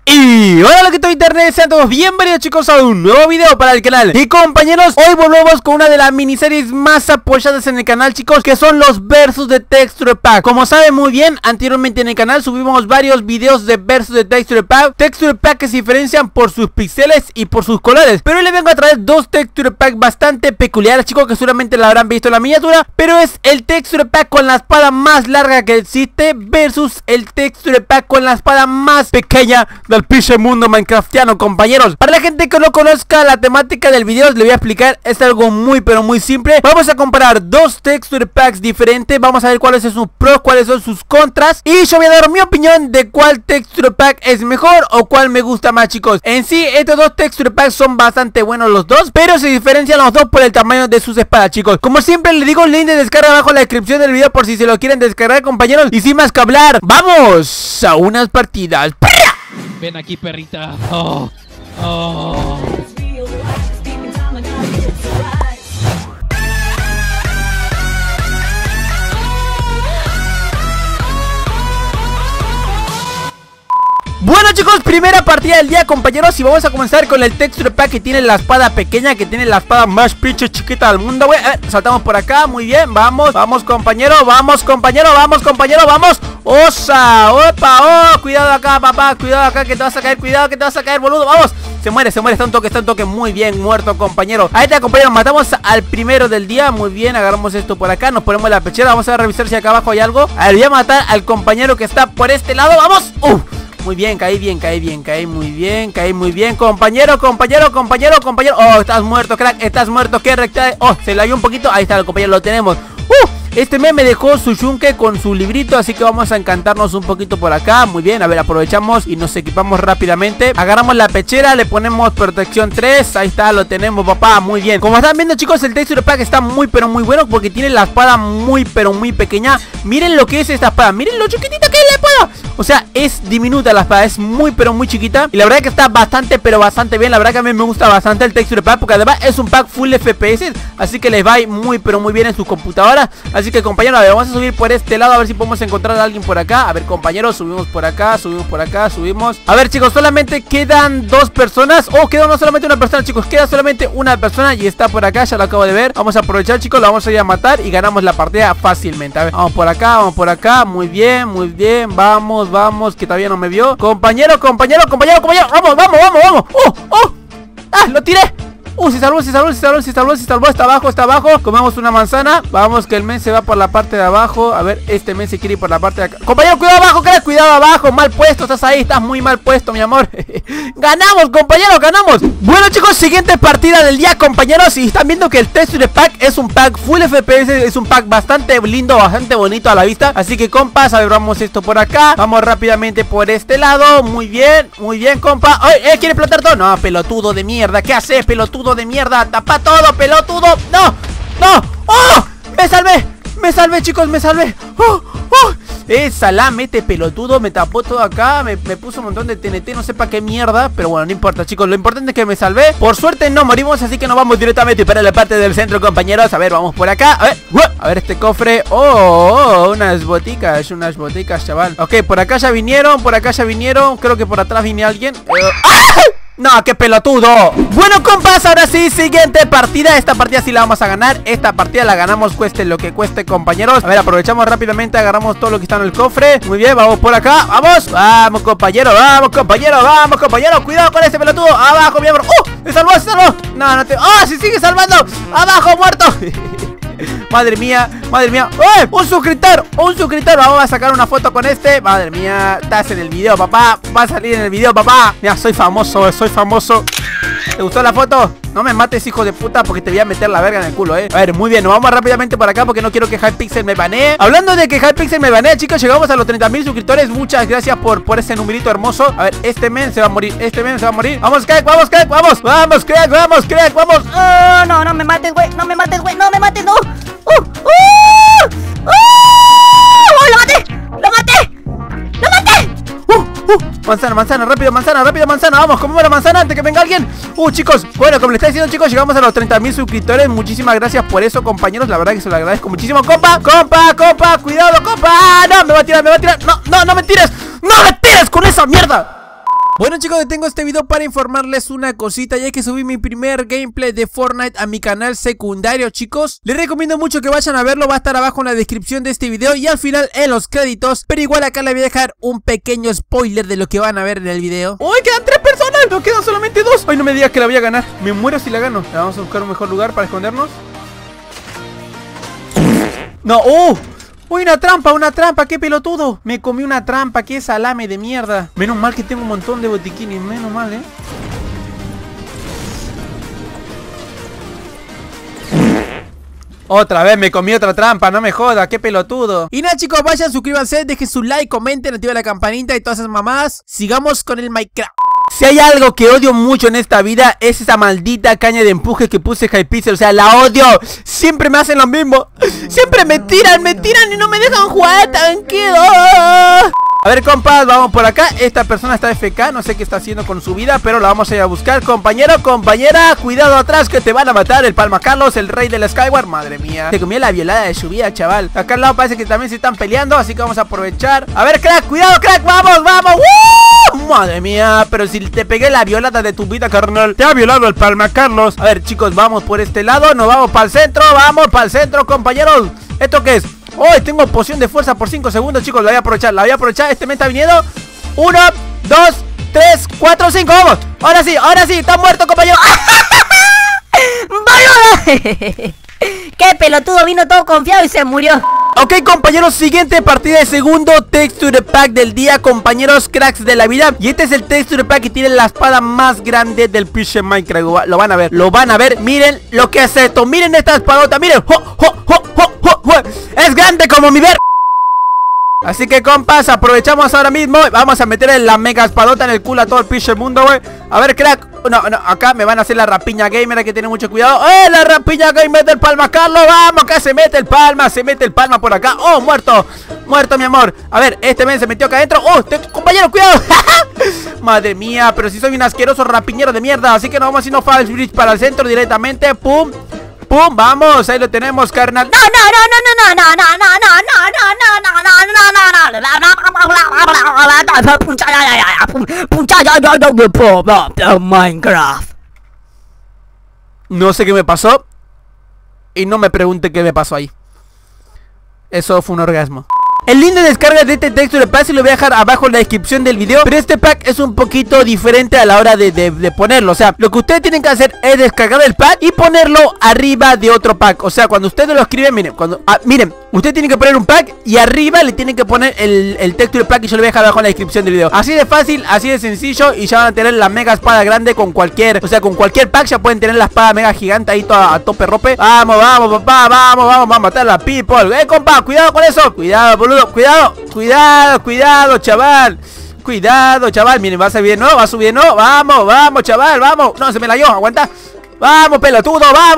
Y hola, ¿qué tal internet? Sean todos bienvenidos, chicos, a un nuevo video para el canal. Y compañeros, hoy volvemos con una de las miniseries más apoyadas en el canal, chicos, que son los versus de Texture Pack. Como saben muy bien, anteriormente en el canal subimos varios videos de versus de Texture Pack que se diferencian por sus píxeles y por sus colores. Pero hoy les vengo a traer dos Texture Pack bastante peculiares, chicos, que seguramente la habrán visto en la miniatura. Pero es el Texture Pack con la espada más larga que existe versus el Texture Pack con la espada más pequeña del pinche mundo minecraftiano, compañeros. Para la gente que no conozca la temática del video, les voy a explicar. Es algo muy pero muy simple. Vamos a comparar dos Texture Packs diferentes. Vamos a ver cuáles son sus pros, cuáles son sus contras. Y yo voy a dar mi opinión de cuál Texture Pack es mejor o cuál me gusta más, chicos. En sí, estos dos Texture Packs son bastante buenos los dos, pero se diferencian los dos por el tamaño de sus espadas, chicos. Como siempre les digo, el link de descarga abajo en la descripción del video por si se lo quieren descargar, compañeros. Y sin más que hablar, ¡vamos a unas partidas! Ven aquí, perrita. Oh, oh. Bueno, chicos, primera partida del día, compañeros. Y vamos a comenzar con el Texture Pack que tiene la espada pequeña, que tiene la espada más pinche chiquita del mundo, güey. Saltamos por acá, muy bien, vamos, vamos, compañero, vamos, compañero, vamos, compañero, vamos. ¡Osa! ¡Opa! ¡Oh! Cuidado acá, papá, cuidado acá, que te vas a caer, cuidado que te vas a caer, boludo, vamos. Se muere, está un toque, muy bien, muerto, compañero. Ahí está, compañero, matamos al primero del día. Muy bien, agarramos esto por acá, nos ponemos la pechera. Vamos a revisar si acá abajo hay algo. A ver, voy a matar al compañero que está por este lado, vamos. Muy bien, caí muy bien, compañero. Oh, estás muerto, crack, estás muerto, qué recta. Oh, se la vio un poquito, ahí está el compañero, lo tenemos. Este me dejó su yunque con su librito, así que vamos a encantarnos un poquito por acá. Muy bien, a ver, aprovechamos y nos equipamos rápidamente. Agarramos la pechera, le ponemos protección 3. Ahí está, lo tenemos, papá, muy bien. Como están viendo, chicos, el Texture Pack está muy pero muy bueno porque tiene la espada muy pero muy pequeña. Miren lo que es esta espada, miren lo chiquitita que es la espada. O sea, es diminuta la espada, es muy pero muy chiquita. Y la verdad que está bastante pero bastante bien. La verdad que a mí me gusta bastante el Texture Pack porque además es un pack full FPS, así que les va a ir muy pero muy bien en sus computadoras. Así que, compañeros, a ver, vamos a subir por este lado a ver si podemos encontrar a alguien por acá. A ver, compañeros, subimos por acá, subimos. A ver, chicos, solamente quedan dos personas. Oh, queda no solamente una persona, chicos, queda solamente una persona y está por acá, ya lo acabo de ver. Vamos a aprovechar, chicos, lo vamos a ir a matar y ganamos la partida fácilmente. A ver, vamos por acá, muy bien, vamos, que todavía no me vio. Compañero, vamos. Ah, lo tiré. Se salvó, está abajo. Comemos una manzana. Vamos, que el men se va por la parte de abajo. A ver, este men se quiere ir por la parte de acá. Compañero, cuidado abajo, crack, cuidado abajo. Mal puesto, estás ahí, estás muy mal puesto, mi amor. Ganamos, compañero, ganamos. Bueno, chicos, siguiente partida del día, compañeros. Y están viendo que el Texture Pack es un pack full FPS. Es un pack bastante lindo, bastante bonito a la vista. Así que, compas, abramos esto por acá. Vamos rápidamente por este lado. Muy bien, compa. ¡Ay, quiere explotar todo! No, pelotudo de mierda, ¿qué haces, pelotudo de mierda? Tapa todo, pelotudo. No. ¡Oh! Me salvé, chicos, me salvé. Salame, este pelotudo me tapó todo acá. Me puso un montón de TNT, no sé para qué mierda. Pero bueno, no importa, chicos, lo importante es que me salvé. Por suerte no morimos, así que nos vamos directamente para la parte del centro, compañeros. A ver, vamos por acá. A ver este cofre. Unas boticas, chaval. Ok, por acá ya vinieron. Creo que por atrás viene alguien. No, qué pelotudo. Bueno, compas, ahora sí, siguiente partida. Esta partida sí la vamos a ganar. Esta partida la ganamos, cueste lo que cueste, compañeros. A ver, aprovechamos rápidamente, agarramos todo lo que está en el cofre. Muy bien, vamos por acá, vamos, compañero. Cuidado con ese pelotudo. Abajo, miembro. Me salvó. No te... se sigue salvando. Abajo, muerto. Madre mía. Un suscriptor. Vamos a sacar una foto con este. Madre mía, estás en el video, papá. Va a salir en el video, papá. Mira, soy famoso. ¿Te gustó la foto? No me mates, hijo de puta, porque te voy a meter la verga en el culo, A ver, muy bien, nos vamos rápidamente por acá porque no quiero que Hypixel me banee. Hablando de que Hypixel me banee, chicos, llegamos a los 30.000 suscriptores. Muchas gracias por ese numerito hermoso. A ver, este men se va a morir. Vamos, crack, vamos. No me mates, güey. No. Lo maté. Manzana, rápido, manzana. Vamos, comemos la manzana antes que venga alguien. Chicos, bueno, como les estaba diciendo, chicos, llegamos a los 30.000 suscriptores. Muchísimas gracias por eso, compañeros. La verdad que se lo agradezco muchísimo. Compa, cuidado, compa. No, me va a tirar. No me tires con esa mierda. Bueno chicos, detengo este video para informarles una cosita, ya que subí mi primer gameplay de Fortnite a mi canal secundario, chicos. Les recomiendo mucho que vayan a verlo, va a estar abajo en la descripción de este video y al final en los créditos. Pero igual acá les voy a dejar un pequeño spoiler de lo que van a ver en el video. ¡Uy, quedan 3 personas! ¡No quedan solamente 2! ¡Ay, no me digas que la voy a ganar! Me muero si la gano. Vamos a buscar un mejor lugar para escondernos. ¡No! ¡Uy, una trampa! ¡Qué pelotudo! Me comí una trampa, qué salame de mierda. Menos mal que tengo un montón de botiquines, menos mal, Otra vez me comí otra trampa, no me joda, qué pelotudo. Y nada chicos, vayan, suscríbanse, dejen su like, comenten, activen la campanita y todas esas mamadas. Sigamos con el Minecraft. Si hay algo que odio mucho en esta vida, es esa maldita caña de empuje que puse Hypixel. O sea, la odio. Siempre me hacen lo mismo. Siempre me tiran y no me dejan jugar, tranquilo. A ver, compas, vamos por acá. Esta persona está FK, no sé qué está haciendo con su vida, pero la vamos a ir a buscar. Compañero, compañera, cuidado atrás que te van a matar. El Palma Carlos, el rey del Skyward. Madre mía, se comió la violada de su vida, chaval. Acá al lado parece que también se están peleando, así que vamos a aprovechar. A ver, crack, cuidado, crack, vamos. Madre mía, pero si te pegué la violada de tu vida, carnal. Te ha violado el Palma Carlos. A ver, chicos, vamos por este lado. Nos vamos para el centro, compañeros. ¿Esto qué es? Hoy tengo poción de fuerza por 5 segundos, chicos. La voy a aprovechar, Este me está viniendo. 1, 2, 3, 4, 5, vamos. Ahora sí, está muerto, compañero. Qué pelotudo, vino todo confiado y se murió. Ok, compañeros, siguiente partida de segundo texture pack del día, compañeros, cracks de la vida. Y este es el texture pack que tiene la espada más grande del pinche Minecraft. Lo van a ver, miren lo que es esto. Miren esta espadota, miren. Es grande como mi ver. Así que, compas, aprovechamos ahora mismo. Vamos a meterle la mega espadota en el culo a todo el pinche mundo, güey. A ver, crack. No, acá me van a hacer la rapiña gamer, hay que tener mucho cuidado. La rapiña gamer del Palma Carlos. Vamos, acá se mete el palma por acá. Oh, muerto, mi amor. A ver, este men se metió acá adentro. Compañero, cuidado. Madre mía, pero si soy un asqueroso rapiñero de mierda. Así que nos vamos haciendo False Bridge para el centro directamente. Pum, vamos, ahí lo tenemos, carnal. Minecraft. No sé qué me pasó. Y no me pregunte qué me pasó ahí. Eso fue un orgasmo. El link de descarga de este texture pack se lo voy a dejar abajo en la descripción del video. Pero este pack es un poquito diferente a la hora de ponerlo. O sea, lo que ustedes tienen que hacer es descargar el pack y ponerlo arriba de otro pack. O sea, cuando ustedes lo escriben, miren, ustedes tienen que poner un pack y arriba le tienen que poner el texture pack, y yo lo voy a dejar abajo en la descripción del video. Así de fácil, así de sencillo, y ya van a tener la mega espada grande con cualquier, o sea, con cualquier pack ya pueden tener la espada mega gigante ahí toda a tope rope. Vamos, papá, vamos a matar a la people. Compa, cuidado con eso. Cuidado, boludo. Cuidado, chaval. Miren, va a subir, ¿no? Vamos, chaval, vamos. No, se me la dio, aguanta. Vamos, pelotudo.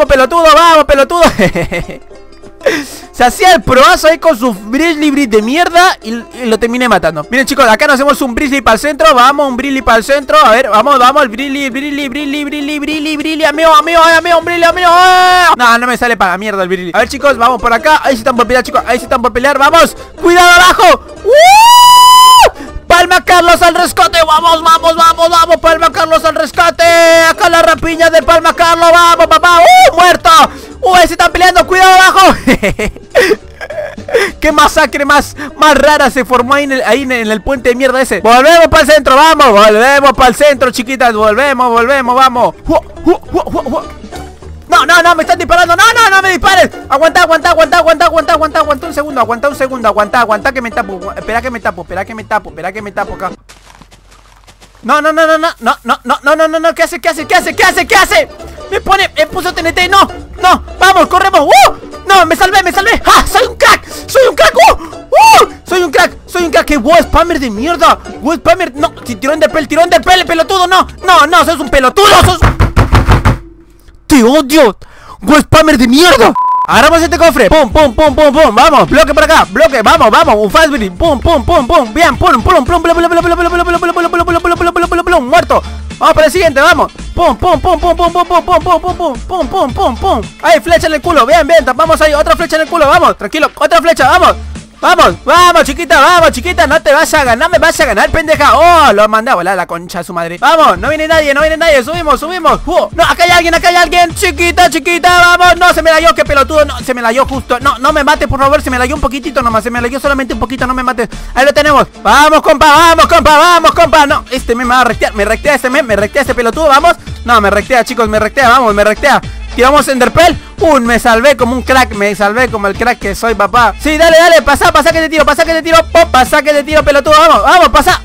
Se hacía el proazo ahí con su Grizzly de mierda y lo terminé matando. Miren, chicos, acá nos hacemos un Grizzly para el centro. Vamos, un Grizzly para el centro. A ver, vamos, el Grizzly, amigo, un Grizzly, amigo. No me sale para la mierda el Grizzly. A ver, chicos, vamos por acá. Ahí se están por pelear, chicos. Vamos, cuidado abajo. Palma Carlos al rescate, vamos, Palma Carlos al rescate. Acá la rapiña del Palma Carlos, vamos, papá. Muerto. Se están peleando, cuidado abajo. Qué masacre más rara se formó ahí en el puente de mierda ese. Volvemos para el centro, chiquitas. Volvemos, vamos. No, me están disparando. No me dispares. Aguanta un segundo. Aguanta que me tapo. Espera que me tapo acá. No. ¿Qué hace? Me puso TNT. No. Vamos, corremos. No, me salvé. Soy un crack. Soy un crack. Que wow, spammer de mierda. No, tirón del pel, pelotudo. No, sos un pelotudo. ¡Te odio! ¡Go spammer de mierda! Agarramos este cofre. Pum. Vamos, bloque por acá. Vamos. Un fast break. Pum. Bien, pum. Muerto. Vamos para el siguiente, vamos. Pum. Ahí, flecha en el culo. Bien. Tapamos ahí. Otra flecha en el culo. Vamos, tranquilo. Otra flecha, vamos. Vamos, chiquita, no te vas a ganar, me vas a ganar, pendeja. Oh, lo mandé a volar la concha de su madre. Vamos, no viene nadie, subimos. No, acá hay alguien, chiquita, vamos. No, se me la dio, qué pelotudo, no, se me la dio justo. No me mate, por favor, se me la dio un poquitito nomás, se me la dio solamente un poquito, no me mates. Ahí lo tenemos. Vamos, compa. No, este me va a rectear, me rectea este pelotudo, vamos. No, me rectea, chicos, me rectea. Tiramos Enderpearl. Me salvé como un crack. Me salvé como el crack que soy, papá. Sí, dale, pasa que te tiro. Pasa que te tiro, pelotudo. Vamos, pasa.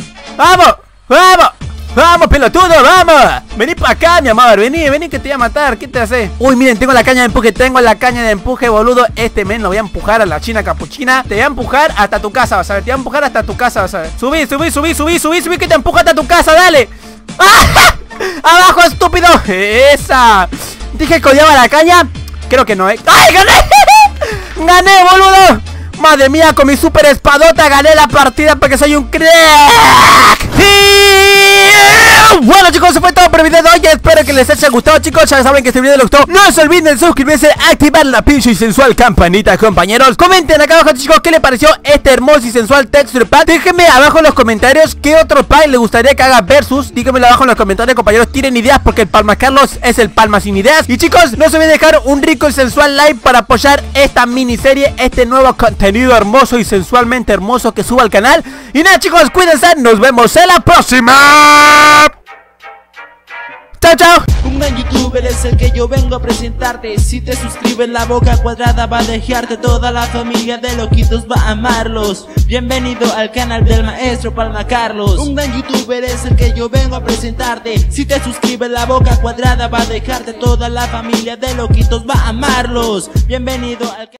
Vamos, pelotudo, vamos. Vení para acá, mi amor. Vení que te voy a matar. ¿Qué te hace? Uy, miren, tengo la caña de empuje, boludo. Este men lo voy a empujar a la china capuchina. Te voy a empujar hasta tu casa, vas a ver. Vas a ver. Subí, que te empuja hasta tu casa, dale. ¡Ah! ¡Abajo, estúpido! ¡Esa! Dije que odiaba la caña. Creo que no, ¡Ay, gané! ¡Gané, boludo! Madre mía, con mi super espadota gané la partida porque soy un crack. Bueno, chicos, eso fue todo por el video de hoy. Espero que les haya gustado, chicos. Ya saben que este video les gustó. No se olviden de suscribirse, activar la pinche y sensual campanita, compañeros. Comenten acá abajo, chicos, qué les pareció este hermoso y sensual texture pack. Déjenme abajo en los comentarios qué otro pack les gustaría que haga versus. Díganmelo abajo en los comentarios, compañeros. Tienen ideas porque el Palma Carlos es el Palma sin ideas. Y chicos, no se olviden dejar un rico y sensual like para apoyar esta miniserie, este nuevo contenido hermoso y sensualmente hermoso que suba al canal. Y nada, chicos, cuídense. Nos vemos en la próxima. Chao. Un gran youtuber es el que yo vengo a presentarte. Si te suscribes la boca cuadrada va a dejarte. Toda la familia de loquitos va a amarlos. Bienvenido al canal del maestro Palma Carlos. Un gran youtuber es el que yo vengo a presentarte. Si te suscribes la boca cuadrada va a dejarte. Toda la familia de loquitos va a amarlos. Bienvenido al canal.